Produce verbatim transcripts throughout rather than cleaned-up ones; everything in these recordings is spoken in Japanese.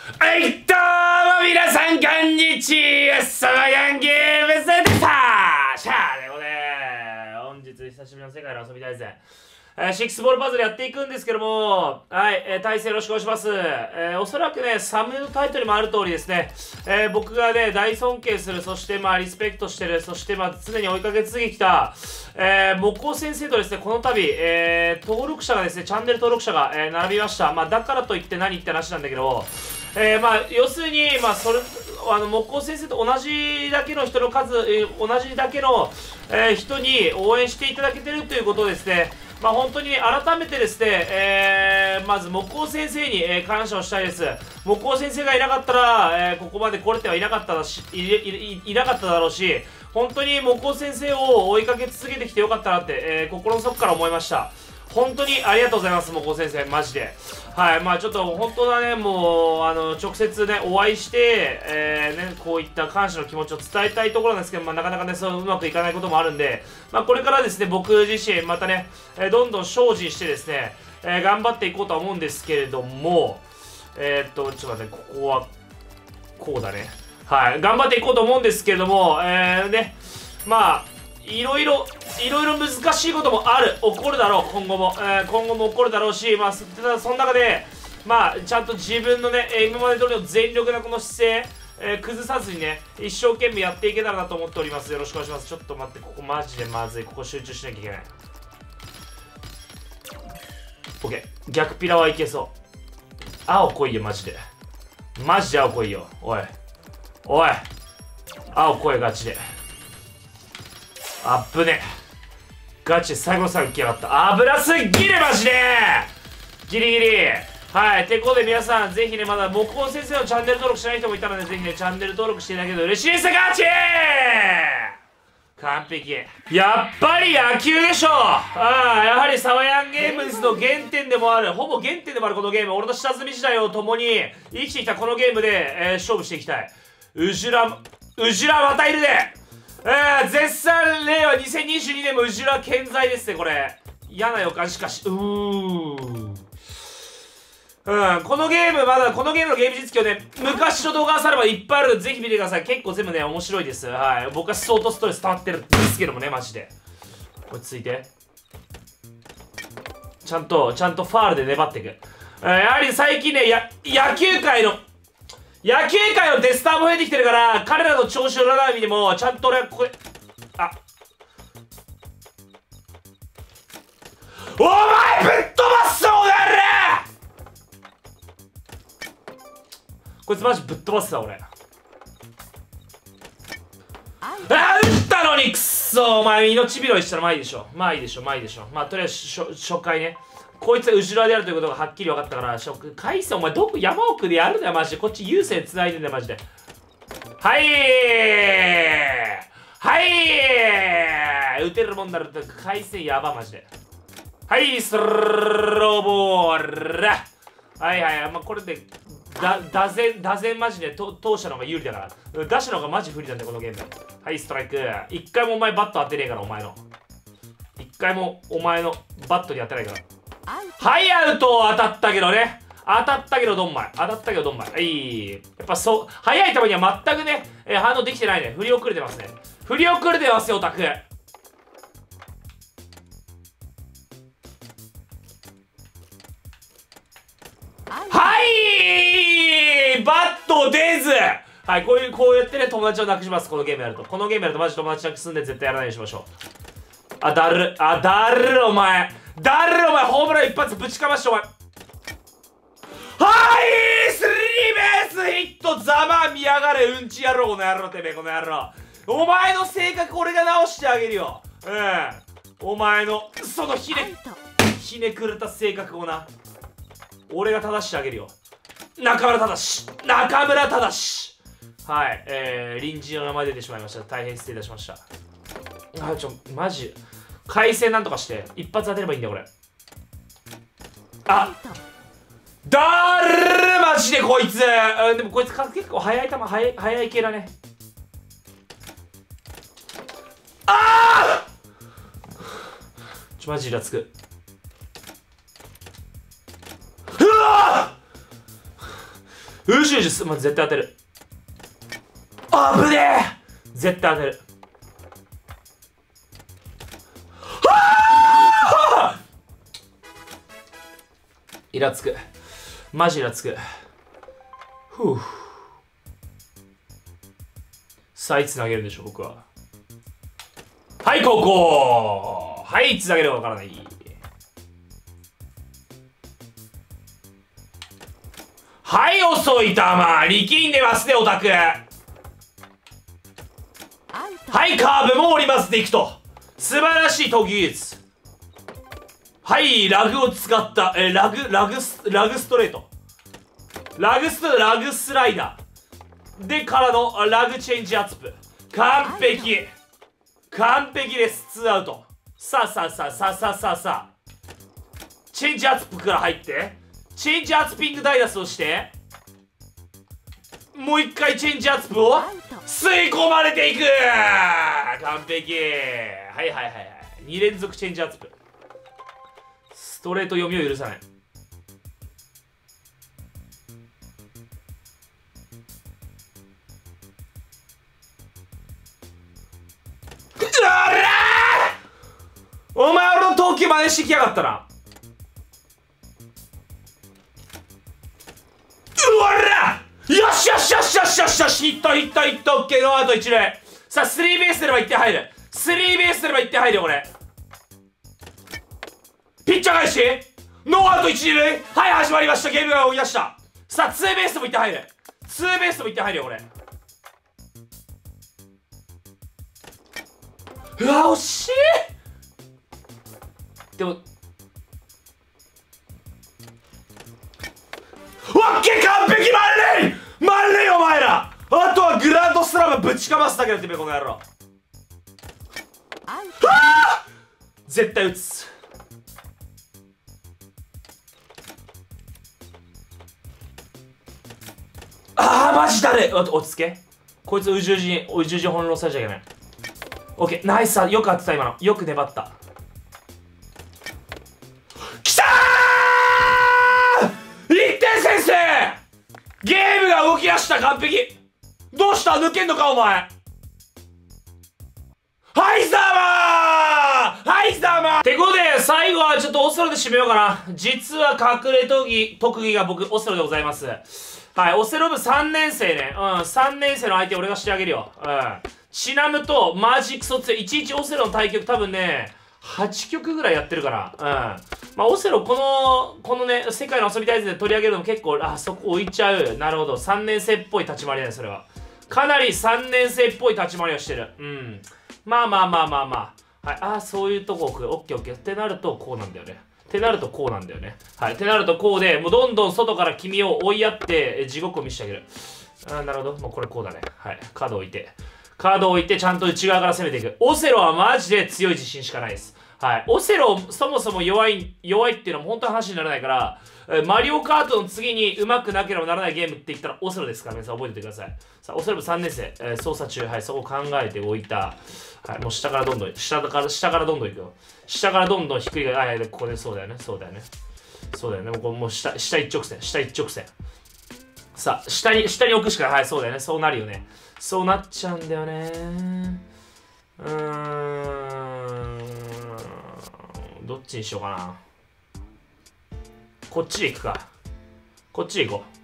はい、どうも皆さん、こんにちは。サバヤンゲームズでしたシャーでごね本日、久しぶりの世界の遊び大全。えー、シックスボールパズルやっていくんですけども、はい、えー、体制よろしくお願いします。えー、おそらくね、サムのタイトルにもある通りですね、えー、僕がね、大尊敬する、そしてまあ、リスペクトしてる、そしてまあ、常に追いかけ続けてきた、えー、木工先生とですね、この度、えー、登録者がですね、チャンネル登録者が、えー、並びました。まあ、だからといって何って話なんだけど、えー、まあ、要するに、まあ、それ、あの、木工先生と同じだけの人の数、えー、同じだけの、えー、人に応援していただけてるということですね。まあ本当に改めてですね、えー、まず木工先生に、えー、感謝をしたいです。木工先生がいなかったら、えー、ここまで来れてはいなかったしいいいいなかっただろうし、本当に木工先生を追いかけ続けてきてよかったなって、えー、心の底から思いました。本当にありがとうございます、木工先生、マジで。はい、まあちょっと本当だね、もう、あの、直接ね、お会いして、えー、ね、こういった感謝の気持ちを伝えたいところなんですけど、まあなかなかね、そううまくいかないこともあるんで、まあこれからですね、僕自身、またね、えー、どんどん精進してですね、えー、頑張っていこうとは思うんですけれども、えー、っと、ちょっと待って、ここは、こうだね。はい、頑張っていこうと思うんですけれども、えー、ね、まあ、いろいろ、いろいろ難しいこともある、起こるだろう、今後も、えー、今後も起こるだろうし、まあ、ただその中で、まあ、ちゃんと自分のね、今まで通りの全力なこの姿勢、えー、崩さずにね、一生懸命やっていけたらなと思っております。よろしくお願いします。ちょっと待って、ここマジでまずい。ここ集中しなきゃいけない。OK。逆ピラはいけそう。青来いよ、マジで。マジで青来いよ。おい。おい。青来い、ガチで。あっぶねガチで最後の最後来やがった危なすぎるマジでギリギリはいてことで皆さんぜひねまだ木工先生のチャンネル登録しない人もいたのでぜひねチャンネル登録していただけると嬉しいですガチ完璧やっぱり野球でしょああやはりサワヤンゲームズの原点でもあるほぼ原点でもあるこのゲーム俺の下積み時代を共に生きてきたこのゲームで、えー、勝負していきたいうじらうじらまたいるでえー、絶賛令和にせんにじゅうにねんもうじら健在ですねこれ嫌な予感しかしうーんうん、このゲームまだこのゲームのゲーム実況ね昔の動画あればいっぱいあるのでぜひ見てください結構全部ね面白いですはい僕は相当ストレス溜まってるんですけどもねマジで落ち着いてちゃんとちゃんとファールで粘っていく、えー、やはり最近ねや野球界の野球界のデスターも増えてきてるから彼らの調子を占う意味でもちゃんと俺はここであお前ぶっ飛ばすぞお前らこいつマジぶっ飛ばすさ俺あー打ったのにくっそお前命拾いしたらまあいいでしょまあいいでしょまあいいでしょまあとりあえず初回ねこいつは後ろであるということがはっきり分かったから回線お前どこ山奥でやるんだよマジでこっち優勢繋いでんだよマジではいはい打てるもんなら回線やばマジではいスローボールはいはいまあこれでだ打線打線マジで投手の方が有利だから打者の方がマジ不利なんだよこのゲームはいストライク一回もお前バット当てねえからお前の一回もお前のバットに当てないからはいアウト当たったけどね当たったけどドンマイ当たったけどドンマイはいやっぱそう速い球には全くね、えー、反応できてないね振り遅れてますね振り遅れてますよオタクはいバット出ずはいこういうこうやってね友達をなくしますこのゲームやるとこのゲームやるとマジ友達なくすんで絶対やらないようにしましょうあだるあだるお前だるお前ホームラン一発ぶちかましてお前はいスリーベースヒットざまみやがれうんち野郎この野郎てめえこの野郎お前の性格俺が直してあげるようんお前のそのひねひねくれた性格をな俺が正してあげるよ中村正中村正はいえー臨時の名前出てしまいました大変失礼いたしましたあちょマジ回線なんとかして一発当てればいいんだよこれあだるマジでこいつでもこいつ結構速い球速い速い系だねああちょマジイラつくうわうじうじす、まあ、絶対当てる。あぶねえ、絶対当てる。はぁイラつく、マジイラつく。ふう。さあいつ投げるんでしょう僕は。はいここ、はいいつ投げるかわからない。はい遅い球、力んでますねオタク。はいカーブも降りますでいくと、素晴らしい投球技術。はいラグを使ったえラグラグスラグストレート、ラグストラグスライダーでからのラグチェンジアップ、完璧完璧です。ツーアウト。さあさあさあさあさあさあさあ、チェンジアップから入ってチェンジアッピングダイダスをしてもう一回チェンジアップを吸い込まれていく。完璧。はいはいはいはい、に連続チェンジアップ。ストレート読みを許さない。お前俺の投球真似してきやがったな。うわら、よしよしよしよしよしよし、ヒットヒットヒット、オッケー、ノーアウト一塁。さあスリーベース出ればいってん入る、スリーベース出ればいってん入るよ。俺ピッチャー返しノーアウト一塁。はい始まりました、ゲームが動き出した。さあツーベースでもいってん入る、ツーベースでもいってん入るよ。俺うわ惜しい。でもオッケー、完璧、満塁満塁お前ら。あとはグランドスラムぶちかますだけだってめこの野郎。はあ絶対打つ。あーマジだね。落ち着け、こいつうじうじにうじうじ翻弄されちゃいけない。オッケーナイスさ、よく当てた今の、よく粘った。きたーいってん先制。ゲームが動き出した。完璧。どうした、抜けんのかお前。はいざーまーはいざーまーってことで最後はちょっとオセロで締めようかな。実は隠れ特技特技が僕オセロでございます。はい、オセロ部さんねん生ね。うん、さんねん生の相手俺がしてあげるよ。うん。シナムとマジクソ強い。いちいちオセロの対局多分ね、はちきょくぐらいやってるから。うん。まあ、オセロこの、このね、世界の遊び大図で取り上げるのも結構、あ、そこ置いちゃう。なるほど。さんねん生っぽい立ち回りだね、それは。かなりさんねん生っぽい立ち回りをしてる。うん。まあまあまあまあまあ。はい。ああ、そういうとこ置く。オッケーオッケー。ってなると、こうなんだよね。ってなるとこうなんだよね。はい。ってなるとこうで、もうどんどん外から君を追いやって、地獄を見せてあげる。ああ、なるほど。もうこれこうだね。はい。カード置いて。カードを置いてちゃんと内側から攻めていく。オセロはマジで強い自信しかないです。はい。オセロそもそも弱い、弱いっていうのは本当に話にならないから、マリオカートの次に上手くなければならないゲームって言ったらオセロですから、皆さん覚えておいてください。さあ、オセロ部さんねん生、えー、操作中、はい、そこ考えておいた。はい、もう下からどんどん、下から、下からどんどんいくよ。下からどんどんひっくり返る。あ、ここでそうだよね、そうだよね。そうだよね。もう、もう下、下一直線、下一直線。さあ、下に、下に置くしかない。はい、そうだよね。そうなるよね。そうなっちゃうんだよね。うーん。どっちにしようかな。こっちで行くか。こっちで行こ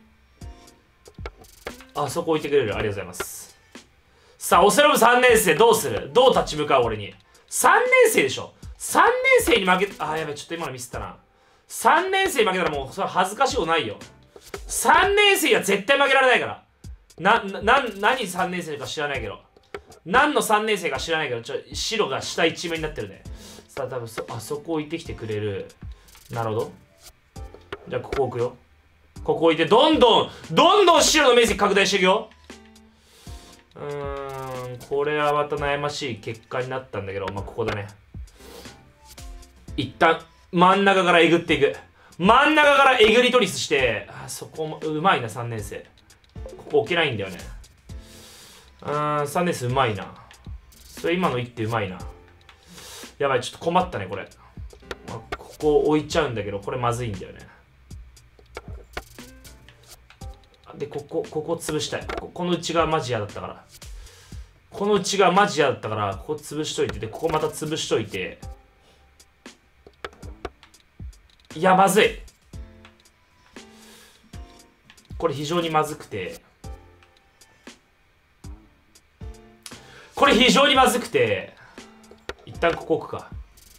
う。あそこ置いてくれる。ありがとうございます。さあ、オセロ部さんねん生どうする？どう立ち向かう俺に。さんねん生でしょ。さんねん生に負け、あーやべ、ちょっと今のミスったな。さんねん生に負けたらもうそれ恥ずかしいことないよ。さんねん生は絶対負けられないから。な、な、何さんねん生か知らないけど。何のさんねん生か知らないけど、ちょ、白が下一面になってるね。さあ、多分そ、あそこ置いてきてくれる。なるほど。じゃあ、ここ置くよ。ここ置いて、どんどん、どんどん白の面積拡大していくよ。うーん、これはまた悩ましい結果になったんだけど、まあ、ここだね。一旦、真ん中からえぐっていく。真ん中からえぐりトリスして、あそこも、うまいな、さんねん生。ここ置けないんだよね。うーん、さんねん生うまいな。それ今の一手うまいな。やばい、ちょっと困ったね、これ。まあ、ここ置いちゃうんだけど、これまずいんだよね。 でここここ潰したい。こここの内側マジ嫌だったから、この内側マジ嫌だったからここ潰しといて、でここまた潰しといて、いやまずい、これ非常にまずくて、これ非常にまずくて一旦ここ置くか。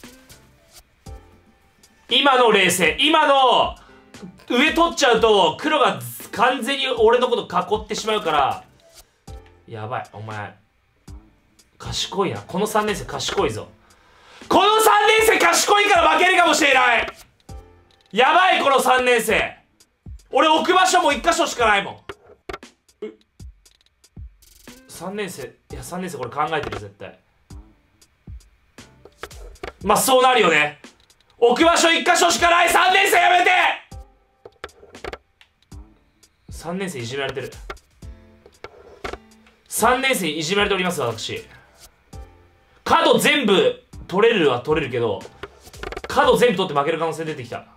今の冷静、今の上取っちゃうと黒が完全に俺のこと囲ってしまうから、やばい。お前賢いな、このさんねん生賢いぞ。このさんねん生賢いから負けるかもしれない。やばい、このさんねん生。俺置く場所もいっ箇所しかないもん。さんねん生、いやさんねん生これ考えてる絶対。まあそうなるよね。置く場所いっ箇所しかない。さんねん生やめて。さんねん生いじめられてる。さんねん生いじめられております私。角全部取れるは取れるけど、角全部取って負ける可能性出てきた。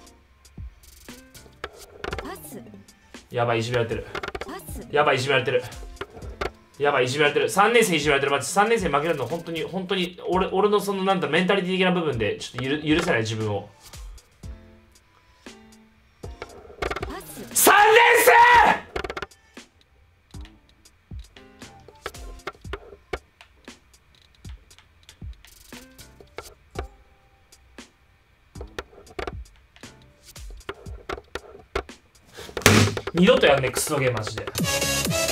やばい、いじめられてる。やばい、いじめられてる。やばい、いじめられてる。さんねん生いじめられてる。マジさんねん生負けるの本当に本当に俺俺のそのなんだメンタリティ的な部分でちょっとゆる許せない自分を。さんねん生二度とやんねえクソゲーマジで。